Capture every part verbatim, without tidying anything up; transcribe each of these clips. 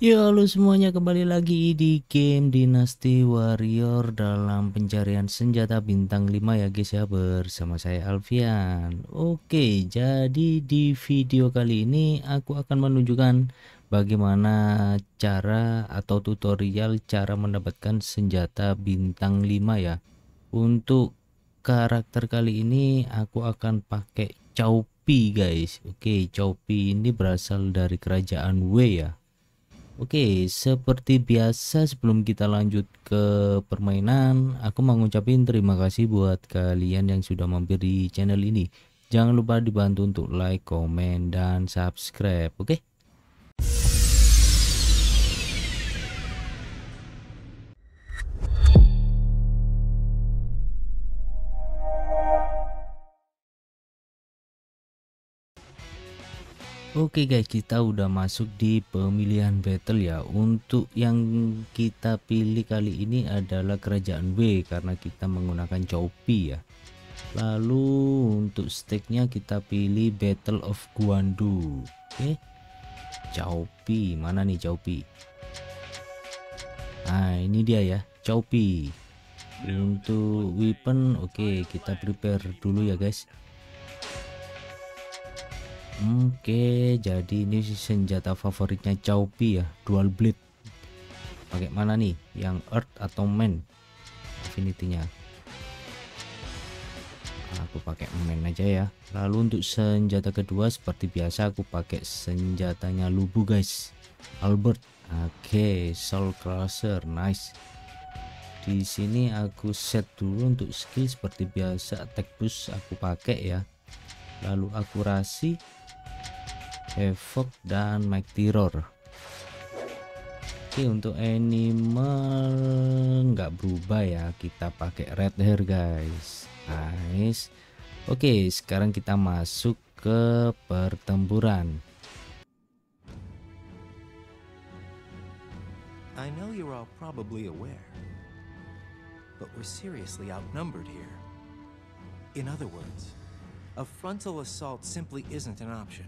Ya halo semuanya, kembali lagi di game Dynasty Warrior dalam pencarian senjata bintang lima ya guys ya, bersama saya Alfian. Oke, jadi di video kali ini aku akan menunjukkan bagaimana cara atau tutorial cara mendapatkan senjata bintang lima ya. Untuk karakter kali ini aku akan pakai Cao Pi guys. Oke, Cao Pi ini berasal dari kerajaan Wei ya. Oke, seperti biasa sebelum kita lanjut ke permainan, aku mau ngucapin terima kasih buat kalian yang sudah mampir di channel ini. Jangan lupa dibantu untuk like, komen, dan subscribe, oke? Oke guys, kita udah masuk di pemilihan battle ya. Untuk yang kita pilih kali ini adalah kerajaan W karena kita menggunakan Cao Pi ya. Lalu untuk stake-nya kita pilih Battle of Guandu. Oke. Cao Pi, mana nih Cao Pi? Nah, ini dia ya, Cao Pi. Untuk weapon, oke, kita prepare dulu ya guys. Oke, jadi ini senjata favoritnya Cao Pi ya, dual blade. Pakai mana nih? Yang earth atau man? Affinity-nya. Aku pakai man aja ya. Lalu untuk senjata kedua seperti biasa aku pakai senjatanya Lubu guys. Albert. Oke, Soul Crusher, nice. Di sini aku set dulu untuk skill seperti biasa, attack boost aku pakai ya. Lalu akurasi, Evoke dan Mic Terror. Oke, untuk animal nggak berubah ya, kita pakai red hair guys. Nice. Oke, sekarang kita masuk ke pertempuran. I know you're all probably aware, but we're seriously outnumbered here. In other words, a frontal assault simply isn't an option.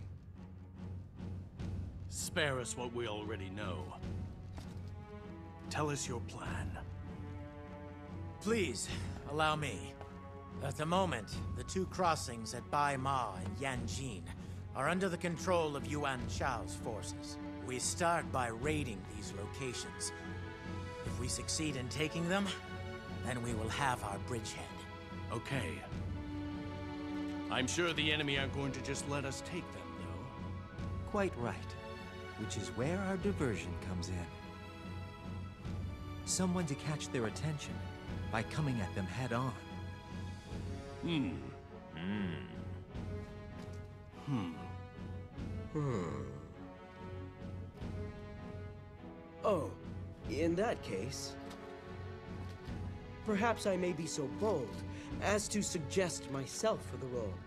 Spare us what we already know. Tell us your plan. Please, allow me. At the moment, the two crossings at Bai Ma and Yanjin are under the control of Yuan Chao's forces. We start by raiding these locations. If we succeed in taking them, then we will have our bridgehead. Okay. I'm sure the enemy aren't going to just let us take them, though. Quite right. Which is where our diversion comes in. Someone to catch their attention by coming at them head on. Hmm. Hmm. Hmm. Hmm. Oh, in that case, perhaps I may be so bold as to suggest myself for the role.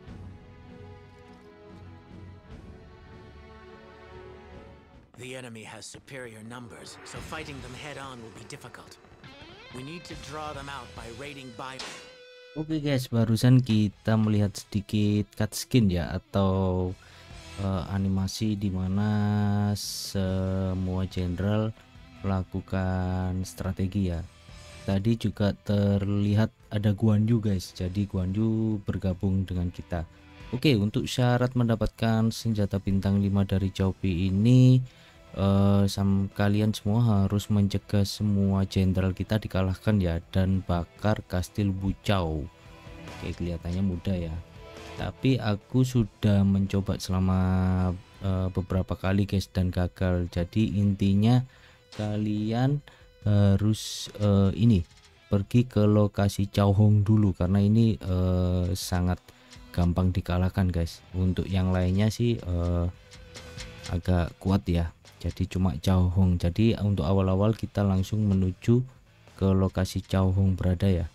The enemy has superior numbers, so fighting them head-on will be difficult. We need to draw them out by raiding Bai. Oke guys, barusan kita melihat sedikit cutscene ya, atau uh, animasi dimana semua jenderal melakukan strategi ya. Tadi juga terlihat ada Guan Yu guys, jadi Guan Yu bergabung dengan kita. Oke, untuk syarat mendapatkan senjata bintang lima dari Cao Pi ini, Uh, sam kalian semua harus mencegah semua jenderal kita dikalahkan ya, dan bakar kastil Bucao. Oke, kelihatannya mudah ya, tapi aku sudah mencoba selama uh, beberapa kali guys dan gagal. Jadi intinya kalian harus uh, ini pergi ke lokasi Cao Hong dulu, karena ini uh, sangat gampang dikalahkan guys. Untuk yang lainnya sih uh, agak kuat ya, jadi cuma Cao Hong. Jadi untuk awal-awal kita langsung menuju ke lokasi Cao Hong berada ya.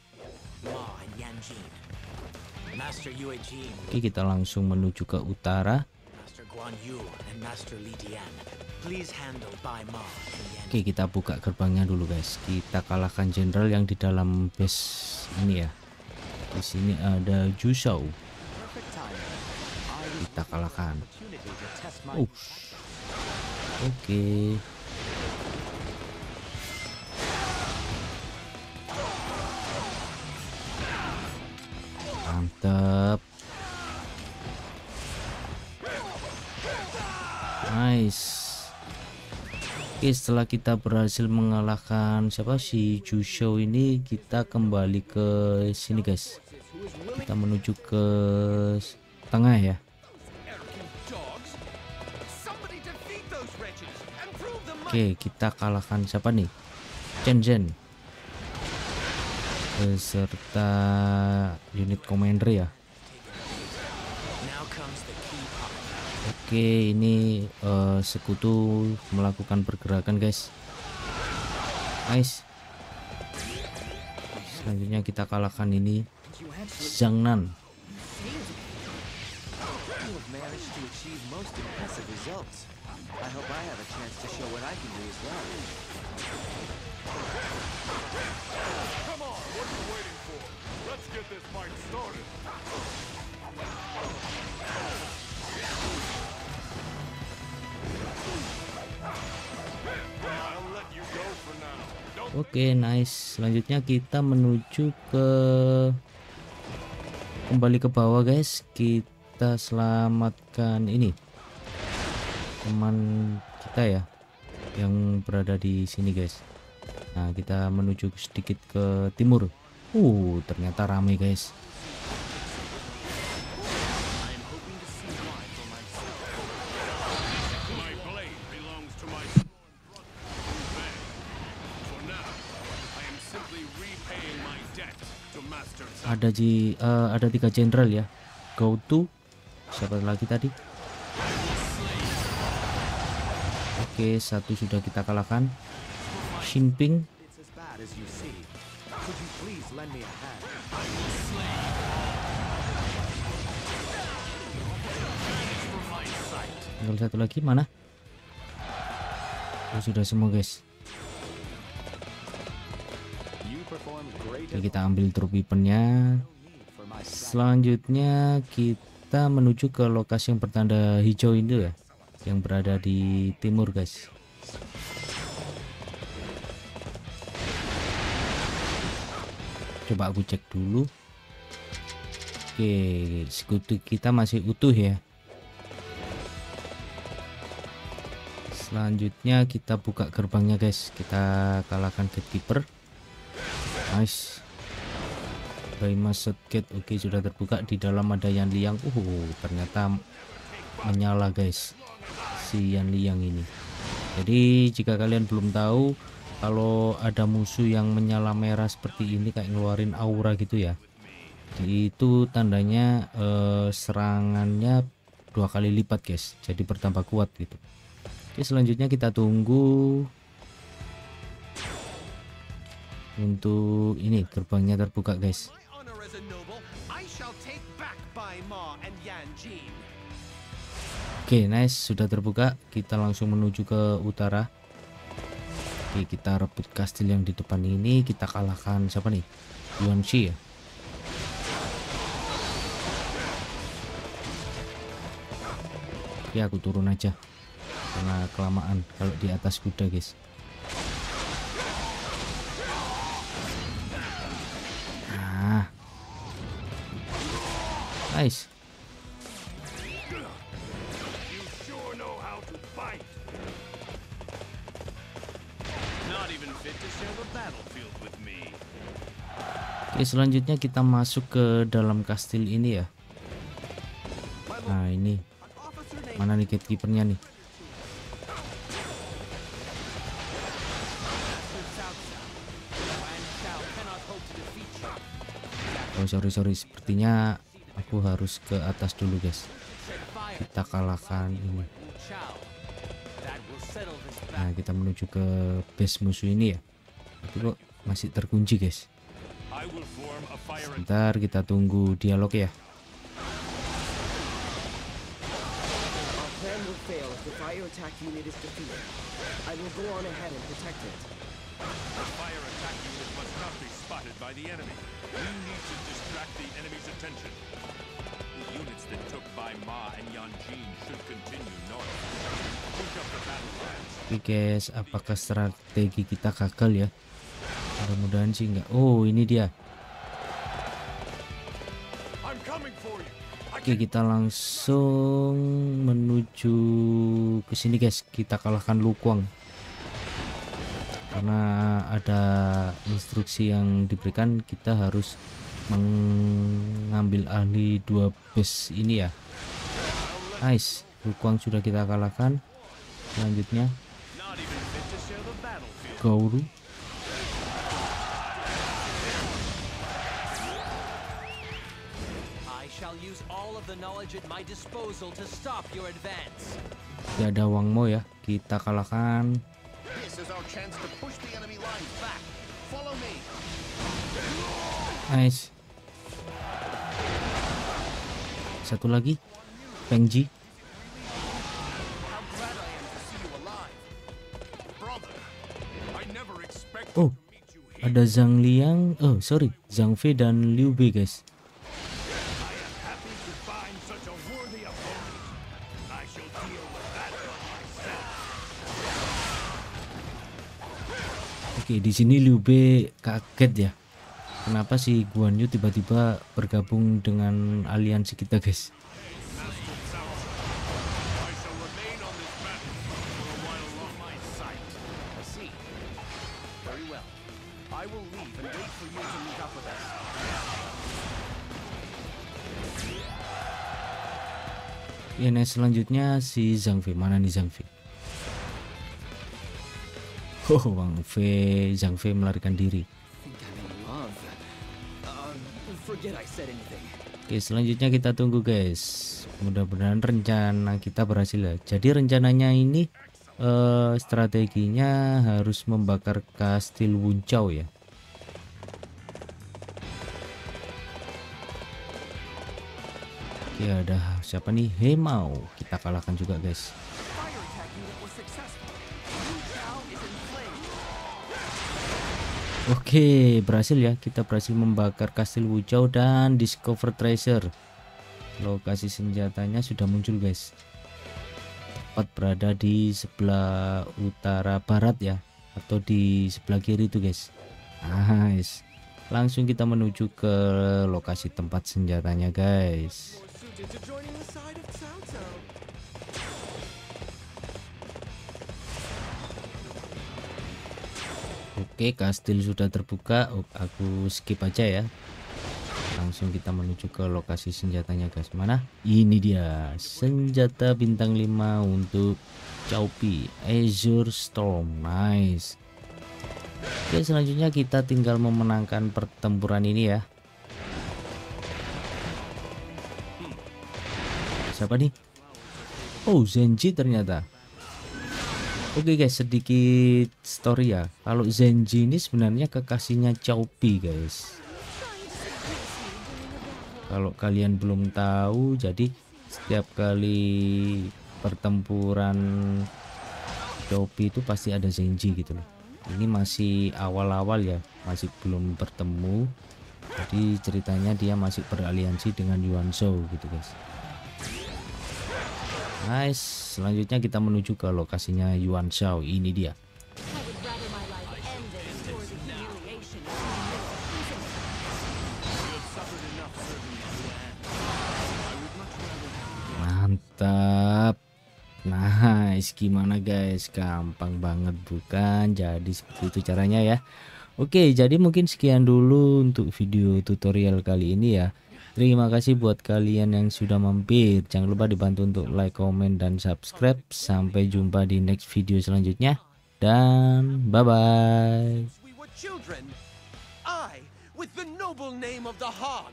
Oke, kita langsung menuju ke utara. Oke, kita buka gerbangnya dulu guys. Kita kalahkan jenderal yang di dalam base ini ya. Di sini ada Zhu Shao. Kita kalahkan. Oh. Oke. Nice. Oke, setelah kita berhasil mengalahkan siapa si Jusho ini, kita kembali ke sini guys. Kita menuju ke tengah ya. Oke, kita kalahkan siapa nih? Chen Zhen beserta unit commander ya. Oke, ini uh, sekutu melakukan pergerakan guys. Nice. Selanjutnya kita kalahkan ini Zhang Nan. Oke, nice. Selanjutnya kita menuju ke kembali ke bawah guys. Kita selamatkan ini teman kita ya yang berada di sini guys. Nah, kita menuju sedikit ke timur. Uh, ternyata ramai guys. Ada di uh, ada tiga jenderal ya. Go to siapa lagi tadi? Oke, satu sudah kita kalahkan. Xinping. Tinggal satu lagi, mana? Oh, sudah semua guys. Oke, kita ambil trofi pennya. Selanjutnya kita menuju ke lokasi yang bertanda hijau itu ya, yang berada di timur guys. Coba aku cek dulu. Oke, sekutu kita masih utuh ya. Selanjutnya kita buka gerbangnya guys. Kita kalahkan gatekeeper. Nice. Baimaset Gate, oke, sudah terbuka. Di dalam ada Yan Liang. Uh, ternyata menyala guys si Yan Liang ini. Jadi jika kalian belum tahu, kalau ada musuh yang menyala merah seperti ini kayak ngeluarin aura gitu ya, itu tandanya eh, serangannya dua kali lipat guys, jadi bertambah kuat gitu. Oke, selanjutnya kita tunggu untuk ini gerbangnya terbuka guys. Oke, nice, sudah terbuka. Kita langsung menuju ke utara. Oke, kita rebut kastil yang di depan ini. Kita kalahkan siapa nih? Yuan Shi ya. Oke, aku turun aja karena kelamaan kalau di atas kuda guys. Nah, nice. Oke, selanjutnya kita masuk ke dalam kastil ini ya. Nah, ini mana nih gatekeepernya nih? Oh, sorry sorry sepertinya aku harus ke atas dulu guys. Kita kalahkan ini. Nah, kita menuju ke base musuh ini ya. Tapi kok masih terkunci guys. Sebentar, kita tunggu dialog ya. Oke guys, apakah strategi kita gagal ya? Mudah-mudahan sih enggak. Oh, ini dia. Oke, kita langsung menuju ke sini guys. Kita kalahkan Lu Kuang. Karena ada instruksi yang diberikan, kita harus mengambil ahli dua base ini ya. Nice, Lu Kuang sudah kita kalahkan. Selanjutnya Gauru. Tidak ada Wang Mo ya, kita kalahkan. Nice. Satu lagi Peng Ji. Oh, ada Zhang Liang, oh sorry, Zhang Fei dan Liu Bei guys. Oke, di sini Liu Bei kaget ya. Kenapa sih Guan Yu tiba-tiba bergabung dengan aliansi kita guys? Ya, nah selanjutnya si Zhang Fei. Mana nih Zhang Fei? Oh, Wang Fei, Zhang Fei melarikan diri. Oke, selanjutnya kita tunggu guys. Mudah-mudahan rencana kita berhasil ya. Jadi rencananya ini eh, strateginya harus membakar kastil Wuncao ya. Oke, ada siapa nih? Hemao. Kita kalahkan juga guys. Oke, berhasil ya. Kita berhasil membakar kastil Wuncao dan discover treasure. Lokasi senjatanya sudah muncul guys. Tepat berada di sebelah utara barat ya, atau di sebelah kiri itu guys. Nice. Langsung kita menuju ke lokasi tempat senjatanya guys. Oke, kastil sudah terbuka. Oh, aku skip aja ya. Langsung kita menuju ke lokasi senjatanya guys. Mana? Ini dia senjata bintang lima untuk Cao Pi, Azure Storm. Nice. Oke, selanjutnya kita tinggal memenangkan pertempuran ini ya. Siapa nih? Oh, Zenji ternyata. Oke guys, sedikit story ya. Kalau Zenji ini sebenarnya kekasihnya Cao Pi guys. Kalau kalian belum tahu, jadi setiap kali pertempuran Cao Pi itu pasti ada Zenji gitu loh. Ini masih awal-awal ya, masih belum bertemu. Jadi ceritanya dia masih beraliansi dengan Yuan Shao gitu guys. Nice, selanjutnya kita menuju ke lokasinya Yuan Shao. Ini dia. Mantap. Nice, gimana guys? Gampang banget bukan? Jadi seperti itu caranya ya. Oke, jadi mungkin sekian dulu untuk video tutorial kali ini ya. Terima kasih buat kalian yang sudah mampir. Jangan lupa dibantu untuk like, comment, dan subscribe. Sampai jumpa di next video selanjutnya. Dan bye-bye. We were children. I, with the noble name of the Han.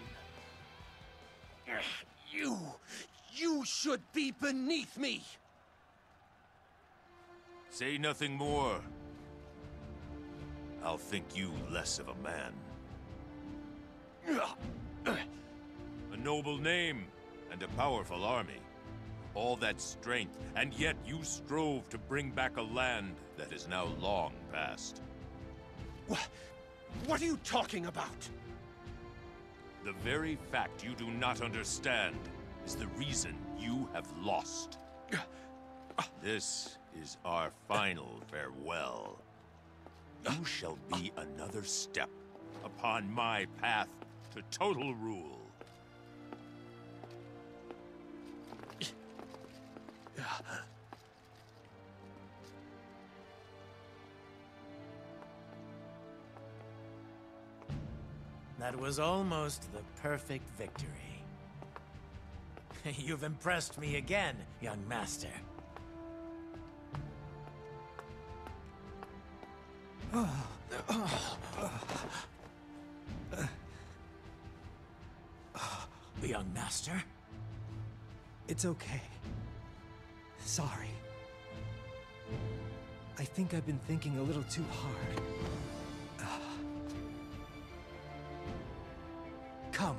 You, you should be beneath me. Say nothing more. I'll think you less of a man. A noble name and a powerful army. All that strength, and yet you strove to bring back a land that is now long past. What, what are you talking about? The very fact you do not understand is the reason you have lost. This is our final farewell. You shall be another step upon my path to total rule. That was almost the perfect victory. You've impressed me again, young master. Young master? It's okay. Sorry. I think I've been thinking a little too hard. Come.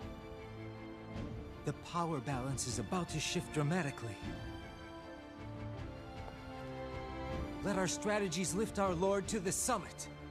The power balance is about to shift dramatically. Let our strategies lift our lord to the summit.